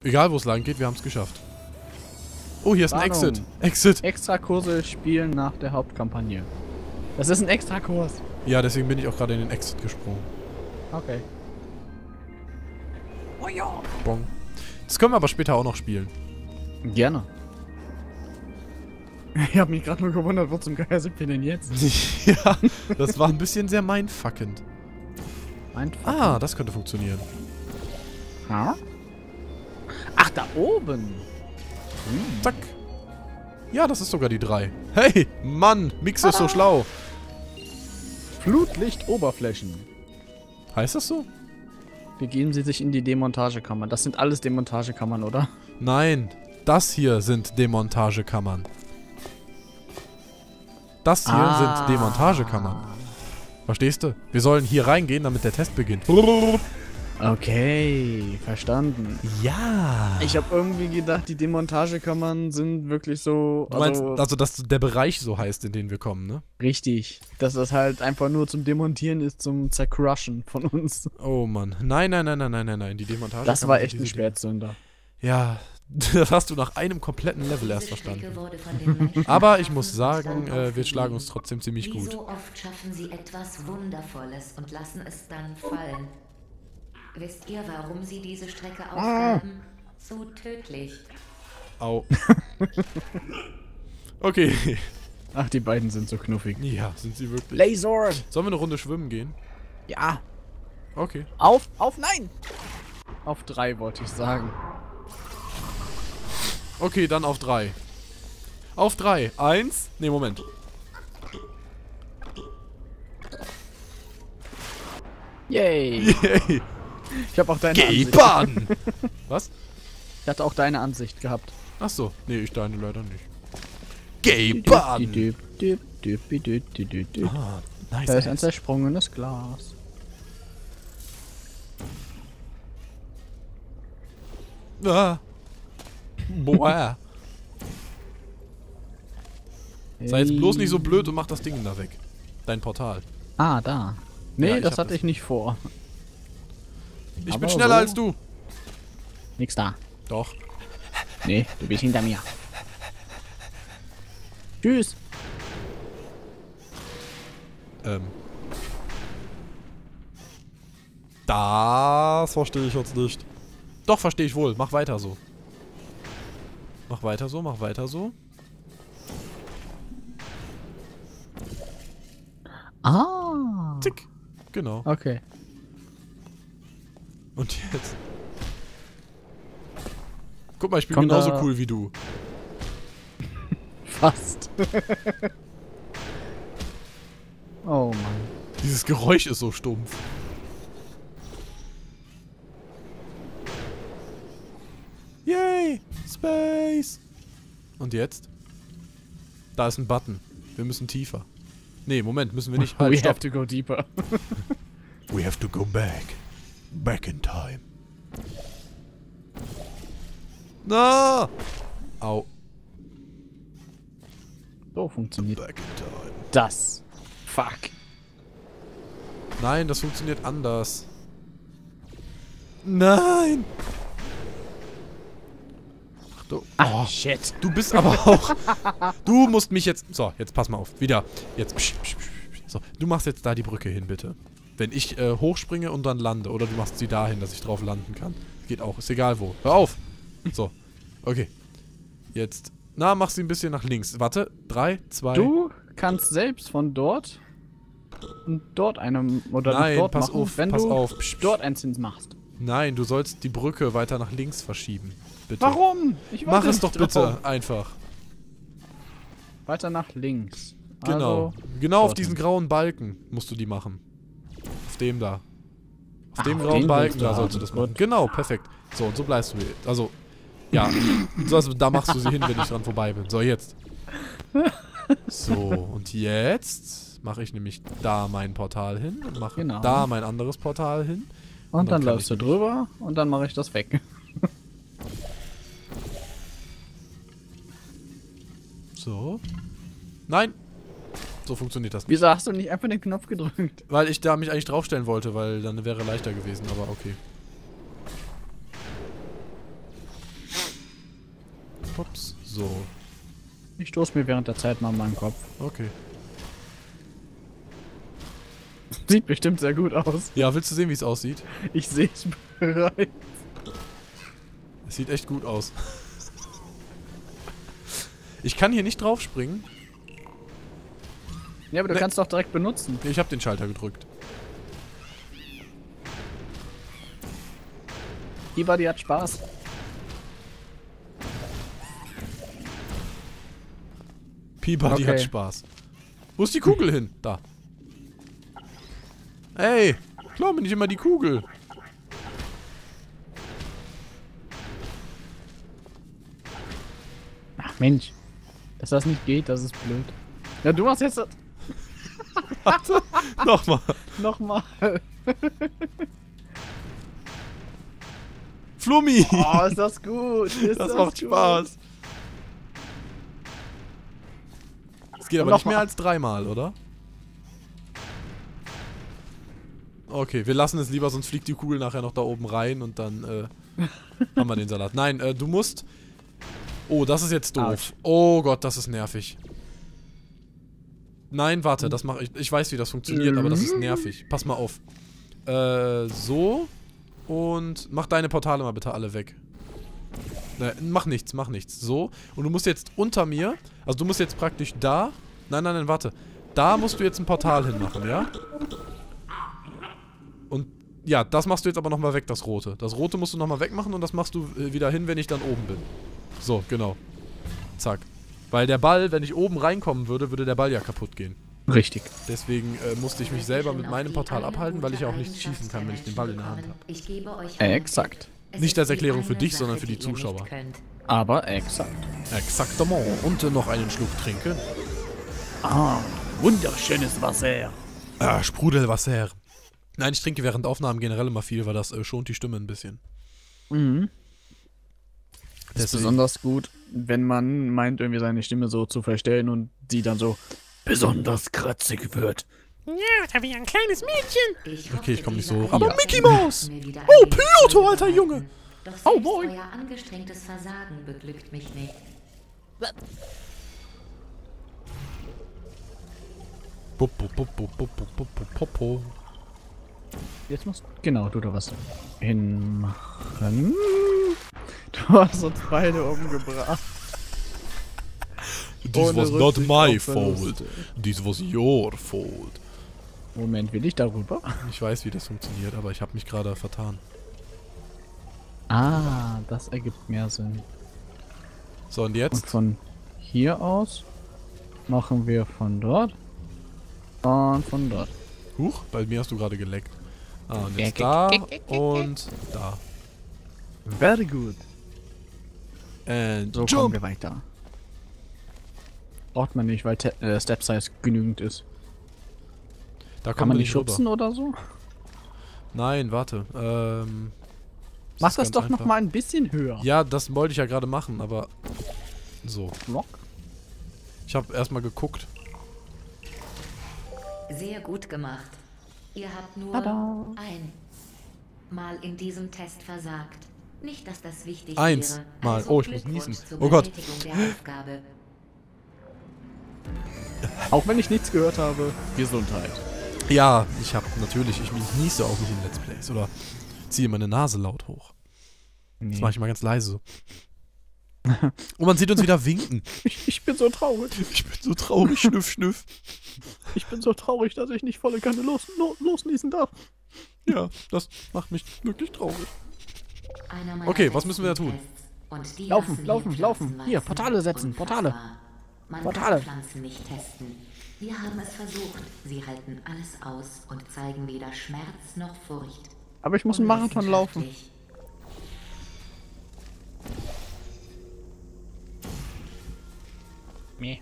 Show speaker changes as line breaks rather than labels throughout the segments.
Egal, wo es lang geht, wir haben es geschafft. Oh, hier ist ein
Warnung.
Exit. Exit.
Extrakurse spielen nach der Hauptkampagne. Das ist ein Extrakurs.
Ja, deswegen bin ich auch gerade in den Exit gesprungen.
Okay. Oh ja.
Bong. Das können wir aber später auch noch spielen.
Gerne. Ich habe mich gerade nur gewundert, wo zum Geier sind wir denn jetzt?
Ja, das war ein bisschen sehr mindfuckend. Ah, das könnte funktionieren.
Ha? Ach, da oben.
Zack. Ja, das ist sogar die 3. Hey, Mann, Mix ist so schlau.
Flutlicht-Oberflächen.
Heißt das so?
Begeben Sie sich in die Demontagekammern. Das sind alles Demontagekammern, oder?
Nein, das hier sind Demontagekammern. Das hier sind Demontagekammern. Verstehst du? Wir sollen hier reingehen, damit der Test beginnt.
Okay, verstanden.
Ja.
Ich habe irgendwie gedacht, die Demontagekammern sind wirklich so...
Du meinst, also dass der Bereich so heißt, in den wir kommen, ne?
Richtig. Dass das halt einfach nur zum Demontieren ist, zum Zercrushen von uns.
Oh Mann. Nein. Die Demontage.
Das war echt ein Spätzünder.
Ja, das hast du nach einem kompletten Level erst verstanden. Aber ich muss sagen, wir schlagen uns trotzdem ziemlich
Wie
gut.
so oft schaffen sie etwas Wundervolles und lassen es dann fallen. Wisst ihr, warum sie diese Strecke aufgaben? So tödlich.
Au. Okay.
Ach, die beiden sind so knuffig.
Ja, sind sie wirklich.
Laser!
Sollen wir eine Runde schwimmen gehen?
Ja.
Okay.
Auf, nein! Auf 3 wollte ich sagen.
Okay, dann auf 3. Auf 3. 1. Ne, Moment.
Yay!
Yay.
Ich habe auch deine
Geh
Ansicht.
baden! Was?
Ich hatte auch deine Ansicht gehabt.
Achso. Nee, ich deine leider nicht. Geh baden! Ah, nice.
Da ist ein zersprungenes Glas.
Ah. Boah. Sei jetzt bloß nicht so blöd und mach das Ding da weg. Dein Portal.
Ah, da. Nee,
Ja, ich
das
hab
hatte
das.
ich nicht vor.
Ich
Aber
bin schneller
so.
als du.
Nix da.
Doch.
Nee, du bist hinter mir. Tschüss.
Das verstehe ich jetzt nicht. Doch, verstehe ich wohl. Mach weiter so. Mach weiter so, mach weiter so.
Ah.
Zick. Genau.
Okay.
Und jetzt. Guck mal, ich bin
Kommt
genauso
da-
cool wie du.
Fast. Oh Mann.
Dieses Geräusch ist so stumpf. Yay! Space! Und jetzt? Da ist ein Button. Wir müssen tiefer. Nee, Moment, müssen wir nicht. Halt,
We
stopp.
have to go deeper.
We have to go back. Back in time. Na! Au.
So funktioniert
Back in time.
das. Fuck.
Nein, das funktioniert anders. Nein! Ach du.
Ah, shit.
Du bist aber auch... Du musst mich jetzt... So, jetzt pass mal auf. Wieder. Jetzt... So, du machst jetzt da die Brücke hin, bitte. Wenn ich hochspringe und dann lande. Oder du machst sie dahin, dass ich drauf landen kann. Geht auch. Ist egal wo. Hör auf! So. Okay. Jetzt... Na, mach sie ein bisschen nach links. Warte. 3, 2...
Du kannst selbst von dort und dort einem oder
Nein,
dort
pass
machen,
auf,
wenn
pass
du
auf.
dort einen Zins machst.
Nein, du sollst die Brücke weiter nach links verschieben. Bitte.
Warum? Ich
Mach
warte
es
nicht
doch
drauf.
bitte einfach.
Weiter nach links.
Genau.
Also,
Genau auf
dort
diesen
hin.
grauen Balken musst du die machen. Auf dem da. Auf
Ah,
dem
auf
grauen
den
Balken
willst du
da sollst du
haben.
das machen.
Gut.
Genau, perfekt. So, und so bleibst du. Also, ja. Also, da machst du sie hin, wenn ich dran vorbei bin. So, jetzt. So, und jetzt mache ich nämlich da mein Portal hin und mache
Genau.
da mein anderes Portal hin.
Und dann
kann
läufst
ich
du drüber und dann mache ich das weg.
So. Nein! So funktioniert das nicht.
Wieso hast du nicht einfach den Knopf gedrückt?
Weil ich da mich eigentlich draufstellen wollte, weil dann wäre leichter gewesen, aber okay. Ups. So.
Ich stoße mir während der Zeit mal an meinen Kopf.
Okay.
Sieht bestimmt sehr gut aus.
Ja, willst du sehen, wie es aussieht?
Ich sehe es bereits.
Es sieht echt gut aus. Ich kann hier nicht drauf springen.
Ja, aber du kannst doch direkt benutzen.
Nee, ich habe den Schalter gedrückt.
Peabody hat Spaß.
Peabody
Okay.
hat Spaß. Wo ist die Kugel hin? Da. Ey, klau mir nicht immer die Kugel.
Ach Mensch. Dass das nicht geht, das ist blöd. Ja, du machst jetzt
Warte, nochmal.
nochmal.
Flummi.
Oh, ist das gut. Ist
Das macht
gut.
Spaß. Es geht aber
Und
nicht mehr
nochmal.
als 3-mal, oder? Okay, wir lassen es lieber, sonst fliegt die Kugel nachher noch da oben rein und dann haben wir den Salat. Nein, du musst... Oh, das ist jetzt doof.
Autsch.
Oh Gott, das ist nervig. Nein, warte, das mache ich. Ich weiß, wie das funktioniert, aber das ist nervig. Pass mal auf. So. Und mach deine Portale mal bitte alle weg. Mach nichts, mach nichts. So. Und du musst jetzt unter mir, also du musst jetzt praktisch da. Nein, warte. Da musst du jetzt ein Portal hinmachen, ja? Und ja, das machst du jetzt aber nochmal weg, das Rote. Das Rote musst du nochmal wegmachen und das machst du wieder hin, wenn ich dann oben bin. So, genau. Zack. Weil der Ball, wenn ich oben reinkommen würde, würde der Ball ja kaputt gehen.
Richtig.
Deswegen musste ich mich selber mit meinem Portal abhalten, weil ich ja auch nicht schießen kann, wenn ich den Ball in der Hand habe.
Ich gebe euch
Exakt.
Nicht als Erklärung für dich, sondern für die
Sache, ihr
Zuschauer.
nicht könnt.
Aber exakt.
Exaktement. Und noch einen Schluck trinken.
Ah, wunderschönes Wasser.
Sprudelwasser. Nein, ich trinke während Aufnahmen generell immer viel, weil das schont die Stimme ein bisschen.
Mhm. Das ist
Deswegen-
besonders gut, wenn man meint, irgendwie seine Stimme so zu verstellen und die dann so besonders kratzig wird.
Ja, da wie ein kleines Mädchen.
Okay, ich komm nicht so
hoffe,
hoch. Aber
diese
Mickey
Einladung
Mouse!
mir wieder
Oh,
ein wenig
Piloto,
Freude
alter Junge!
bereiten. Doch
Oh,
selbst
moin.
euer angestrengtes Versagen beglückt mich nicht.
Popo.
Jetzt musst genau du da was hinmachen. Du hast uns beide umgebracht.
This
Ohne
was not
Rücksicht
my
auf
fault.
Verluste.
This was your fault.
Moment, will ich darüber?
Ich weiß, wie das funktioniert, aber ich habe mich gerade vertan.
Ah, das ergibt mehr Sinn.
So, und
Und
jetzt?
von hier aus machen wir von dort und von dort.
Huch, bei mir hast du gerade geleckt. Ah, und jetzt
Ja,
da und da.
Very good.
And
So kommen wir weiter. Braucht man nicht, weil Step Size genügend ist.
Da
Kann
kommen
man
wir
nicht
rüber.
schubsen oder so?
Nein, warte.
Mach
ist
das
ganz
doch noch
einfach.
mal ein bisschen höher.
Ja, das wollte ich ja gerade machen, aber so.
Block?
Ich habe erstmal geguckt.
Sehr gut gemacht. Ihr habt nur
Tada.
einmal in diesem Test versagt. Nicht, dass das wichtig
Eins
wäre.
Mal.
Also
Oh, ich muss
Glückwunsch
niesen.
zur
Oh Gott.
Bewältigung der Aufgabe.
Auch wenn ich nichts gehört habe. Gesundheit.
Ja, ich niese auch nicht in Let's Plays oder ziehe meine Nase laut hoch. Das
Nee.
mache ich mal ganz leise so. Und man sieht uns wieder winken.
Ich bin so traurig.
Ich bin so traurig, schnüff, schnüff.
Ich bin so traurig, dass ich nicht volle Kanne losniesen darf.
Ja, das macht mich wirklich traurig.
Einer meiner
Okay, was müssen wir da
besten
tun?
Tests. Und die
Laufen,
lassen mir
laufen, laufen.
Pflanzen
Hier,
wachsen.
Portale setzen, Portale.
Unfassbar. Man
Portale.
kann Pflanzen nicht testen. Wir haben es versucht. Sie halten alles aus und zeigen weder Schmerz noch Furcht.
Aber ich muss einen Marathon laufen.
Unwissenschaftlich.
Nee.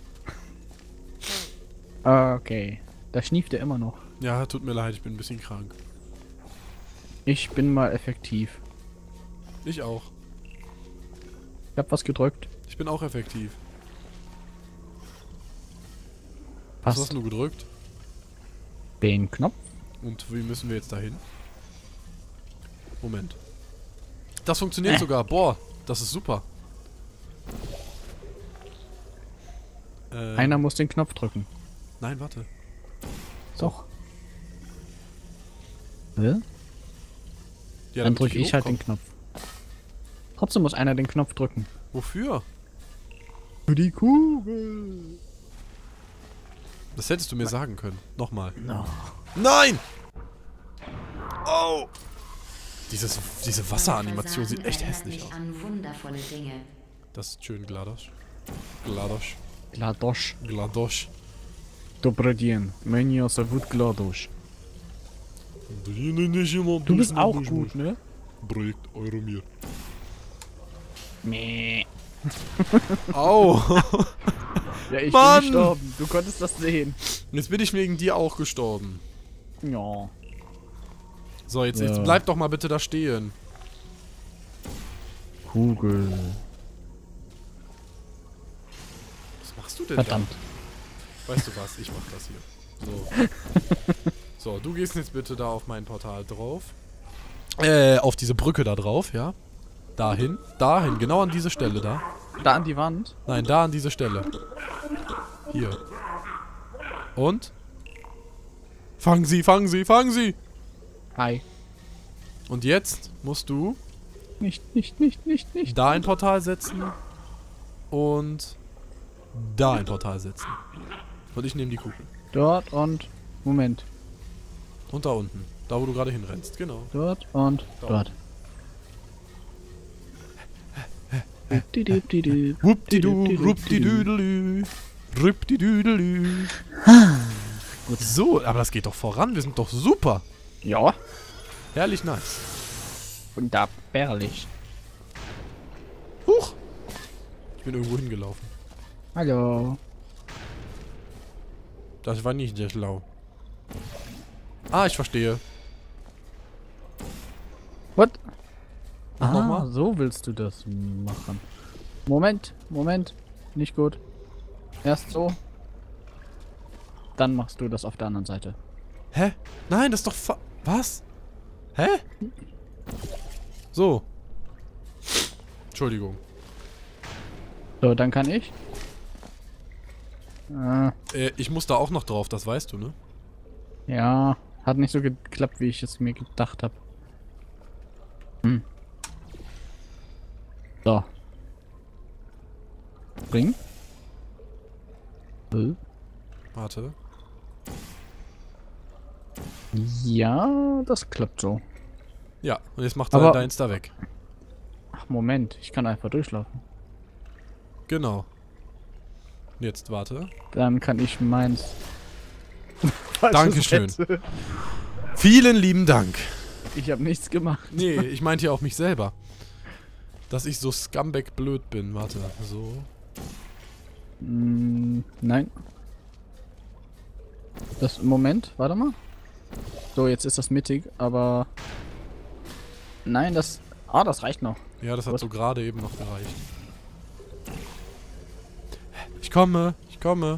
Okay. Da schnieft er immer noch.
Ja, tut mir leid, ich bin ein bisschen krank.
Ich bin mal effektiv.
Ich auch.
Ich hab was gedrückt.
Ich bin auch effektiv. Was hast
Passt.
du gedrückt?
Den Knopf.
Und wie müssen wir jetzt dahin? Moment. Das funktioniert sogar. Boah, das ist super.
Einer muss den Knopf drücken.
Nein, warte.
Doch. Hä?
Ja,
Dann
damit
drücke ich halt den
hochkomme.
Knopf. Trotzdem muss einer den Knopf drücken.
Wofür?
Für die Kugel.
Das hättest du mir sagen können. Nochmal.
No.
Nein! Oh! Diese Wasseranimation sieht echt hässlich aus.
An wundervolle Dinge.
Das ist schön, GLaDOS. GLaDOS.
GLaDOS.
GLaDOS.
Добрый день. Меня зовут GLaDOS. Du bist auch gut, ne?
Projekt Euromir.
Meh.
Au!
Ja, ich
Mann!
bin gestorben. Du konntest das sehen.
Jetzt bin ich wegen dir auch gestorben.
Ja.
So, jetzt
Ja.
bleib doch mal bitte da stehen.
Kugel.
Was machst du denn
Verdammt.
da? Weißt du was? Ich mach das hier. So. So, du gehst jetzt bitte da auf mein Portal drauf. Auf diese Brücke da drauf, ja? Dahin. Dahin, genau an diese Stelle da.
Da an die Wand.
Nein, da an diese Stelle. Hier. Und? Fangen Sie, fangen Sie, fangen Sie!
Hi.
Und jetzt musst du
Nicht.
da ein Portal setzen und da ein Portal setzen. Und ich nehme die Kugel.
Dort und... Moment.
Und da unten. Da, wo du gerade hinrennst. Genau.
Dort und
Da
dort. Dupdidup-didup.
Whoopdidu, rupdidüdelü. Rüpdidüdelü.
Gut.
So, aber das geht doch voran. Wir sind doch super.
Ja.
Herrlich nice.
Wunderbarlich.
Huch. Ich bin irgendwo hingelaufen.
Hallo.
Das war nicht sehr schlau. Ah, ich verstehe.
What?
Mach
Ah,
noch mal.
so willst du das machen. Moment. Nicht gut. Erst so. Dann machst du das auf der anderen Seite.
Hä? Nein, das ist doch was? Hä? So. Entschuldigung.
So, dann kann ich.
Ich muss da auch noch drauf, das weißt du, ne?
Ja, hat nicht so geklappt, wie ich es mir gedacht habe. So. Bring.
Warte.
Ja, das klappt so.
Ja, und jetzt macht
Aber-
deins da weg.
Ach, Moment, ich kann einfach durchlaufen.
Genau. Jetzt warte.
Dann kann ich meins.
Dankeschön.
Falsches Set.
Vielen lieben Dank.
Ich habe nichts gemacht.
Nee, ich meinte ja auch mich selber. Dass ich so scumbag blöd bin. Warte, so.
Nein. Das Moment, warte mal. So, jetzt ist das mittig, aber. Nein, das. Ah, das reicht noch.
Ja, das hat
Was?
so gerade eben noch gereicht. Ich komme, ich komme.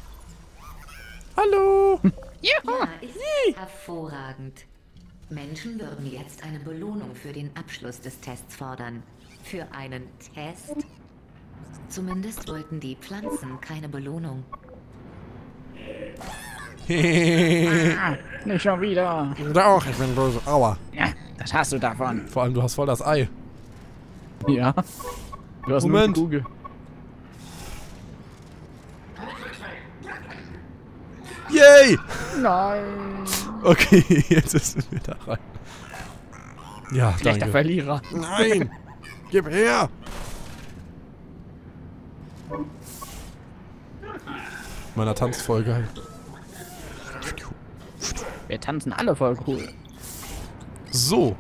Hallo!
Ja, ist hervorragend. Menschen würden jetzt eine Belohnung für den Abschluss des Tests fordern. Für einen Test? Zumindest wollten die Pflanzen keine Belohnung.
Nicht schon wieder.
Doch, ich bin böse. Aua.
Ja, das hast du davon.
Vor allem, du hast voll das Ei.
Ja. Du hast
Moment.
nur die Kugel.
Yay!
Nein.
Okay, jetzt ist es wieder rein. Ja,
Schlechter
danke.
Verlierer.
Nein! Gib her! Meiner tanzt voll geil.
Wir tanzen alle voll cool.
So.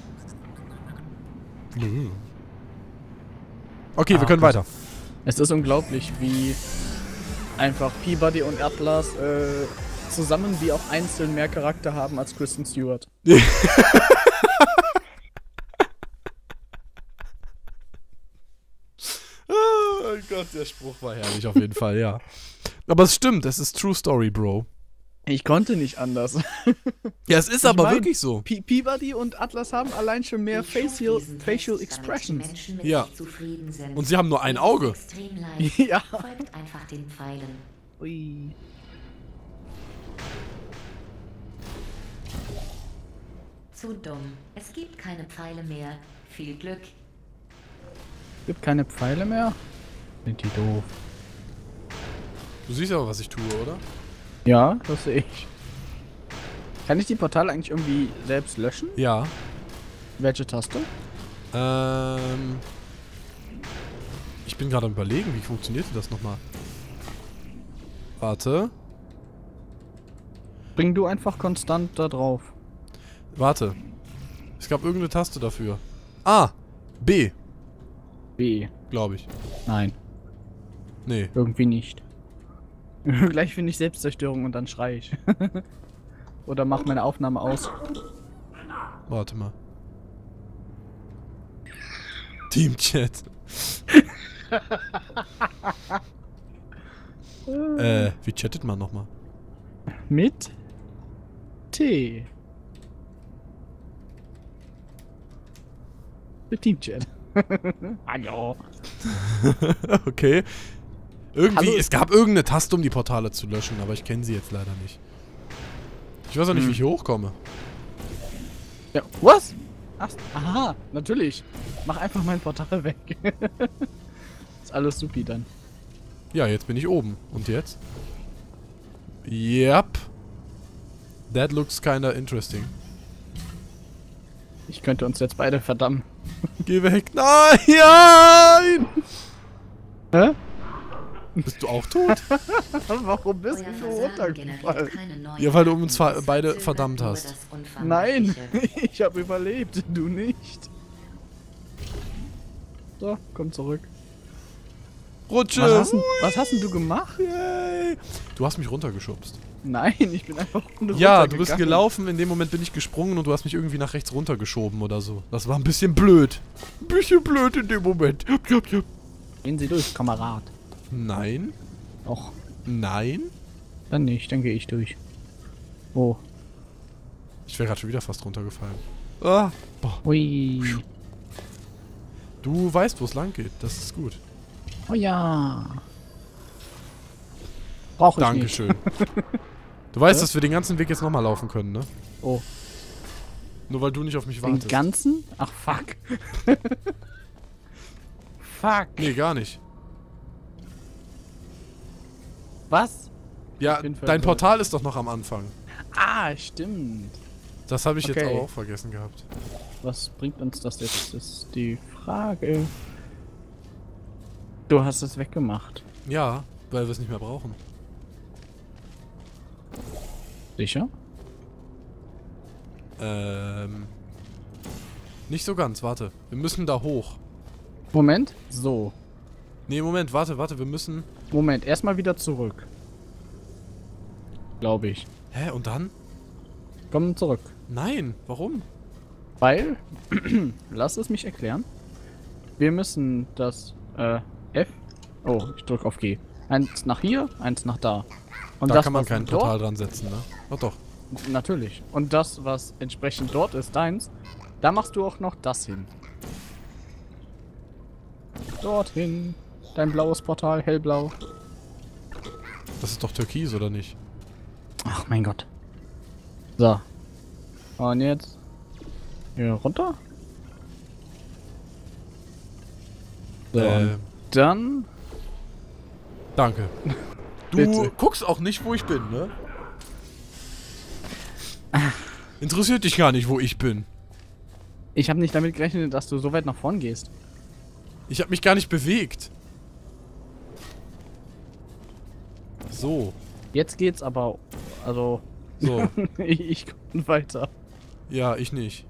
Okay, wir können weiter.
Es ist unglaublich, wie einfach Peabody und Atlas zusammen wie auch einzeln mehr Charakter haben als Kristen Stewart.
Oh Gott, der Spruch war herrlich auf jeden Fall, ja. Aber es stimmt, es ist True Story, Bro.
Ich konnte nicht anders.
Ja, es ist
Ich
aber
mein,
wirklich so.
Peabody und Atlas haben allein schon mehr
Ich schuf diesen
Facial
Test, damit die
Expressions.
Menschen mit
Ja.
sich zufrieden sind.
Und sie haben nur ein Auge.
Extrem leicht.
Ja.
Folgt einfach den Pfeilen.
Ui.
Zu dumm. Es gibt keine Pfeile mehr. Viel Glück.
Gibt keine Pfeile mehr? Sind die doof.
Du siehst aber, was ich tue, oder?
Ja, das sehe ich. Kann ich die Portale eigentlich irgendwie selbst löschen?
Ja.
Welche Taste?
Ich bin gerade am Überlegen, wie funktioniert das nochmal? Warte.
Bring du einfach konstant da drauf.
Warte. Es gab irgendeine Taste dafür. Ah! B,
B.
glaube ich.
Nein,
Nee.
irgendwie nicht. Gleich finde ich Selbstzerstörung und dann schrei ich. Oder mach meine Aufnahme aus.
Warte mal. Teamchat. Wie chattet man nochmal?
Mit T. Mit Teamchat. Hallo.
Okay. Irgendwie,
Hallo.
es gab irgendeine Taste, um die Portale zu löschen, aber ich kenne sie jetzt leider nicht. Ich weiß auch nicht, wie ich hier hochkomme.
Ja, was? Ach, aha, natürlich. Mach einfach mein Portal weg. Ist alles supi dann.
Ja, jetzt bin ich oben. Und jetzt? Yep. That looks kinda interesting.
Ich könnte uns jetzt beide verdammen.
Geh weg. Nein!
Hä?
Bist du auch tot?
Warum bist
Euer
du so
Versagen generiert
runtergefallen?
keine neuen
Ja, weil du uns
Erkenntnisse.
beide
Zögert
verdammt
nur
hast.
das
Nein,
Unvermeidliche.
ich habe überlebt, du nicht. So, komm zurück.
Rutsche!
Was hast denn du gemacht?
Yay. Du hast mich runtergeschubst.
Nein, ich bin einfach
Ja, du bist
runtergegangen.
gelaufen, in dem Moment bin ich gesprungen und du hast mich irgendwie nach rechts runtergeschoben oder so. Das war ein bisschen blöd. Ein bisschen blöd in dem Moment.
Gehen Sie durch, Kamerad.
Nein.
Och,
Nein.
dann nicht, dann gehe ich durch. Oh.
Ich wäre gerade schon wieder fast runtergefallen. Ah. Boah.
Ui.
Du weißt, wo es lang geht. Das ist gut.
Oh ja. Brauche ich nicht.
Dankeschön. Du weißt,
Ja?
dass wir den ganzen Weg jetzt nochmal laufen können, ne?
Oh,
Nur weil du nicht auf mich
den
wartest.
ganzen? Ach, fuck. Fuck.
Nee, gar nicht.
Was?
Ja,
bin
dein
verwirrt.
Portal ist doch noch am Anfang.
Ah, stimmt.
Das habe ich jetzt
Okay.
aber auch vergessen gehabt.
Was bringt uns das jetzt? Ist die Frage. Du hast es weggemacht.
Ja, weil wir es nicht mehr brauchen.
Sicher?
Nicht so ganz, warte. Wir müssen da hoch.
Moment. So.
Nee, Moment, warte, wir müssen...
Moment, erstmal wieder zurück. Glaube ich.
Hä, und dann?
Komm zurück.
Nein, warum?
Weil, lass es mich erklären. Wir müssen das F. Oh, ich drücke auf G. Eins nach hier, eins nach da. Und
Da
das,
kann man
was
kein
dort,
Portal dran setzen, ne? Doch, doch.
Natürlich. Und das, was entsprechend dort ist, deins, da machst du auch noch das hin. Dorthin. Dein blaues Portal, hellblau.
Das ist doch Türkis, oder nicht?
Ach mein Gott. So. Und jetzt hier runter. So. Dann.
Danke. Du
Bitte.
guckst auch nicht, wo ich bin, ne? Interessiert dich gar nicht, wo ich bin.
Ich habe nicht damit gerechnet, dass du so weit nach vorn gehst.
Ich habe mich gar nicht bewegt. So.
Jetzt geht's aber. Also.
So.
ich komme weiter.
Ja, ich nicht.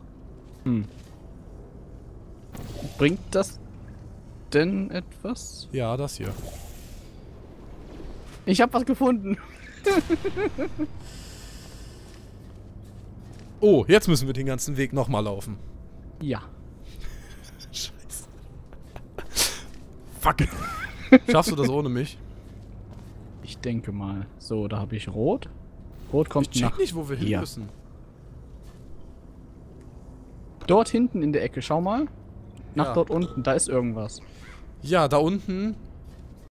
Bringt das denn etwas?
Ja, das hier.
Ich habe was gefunden.
Oh, jetzt müssen wir den ganzen Weg nochmal laufen.
Ja.
Scheiße. Fuck. Schaffst du das ohne mich?
Ich denke mal. So, da habe ich rot. Rot kommt
Ich check
nach
nicht, wo wir hin
hier.
müssen.
Dort hinten in der Ecke, schau mal. Nach
Ja.
dort unten, da ist irgendwas.
Ja, da unten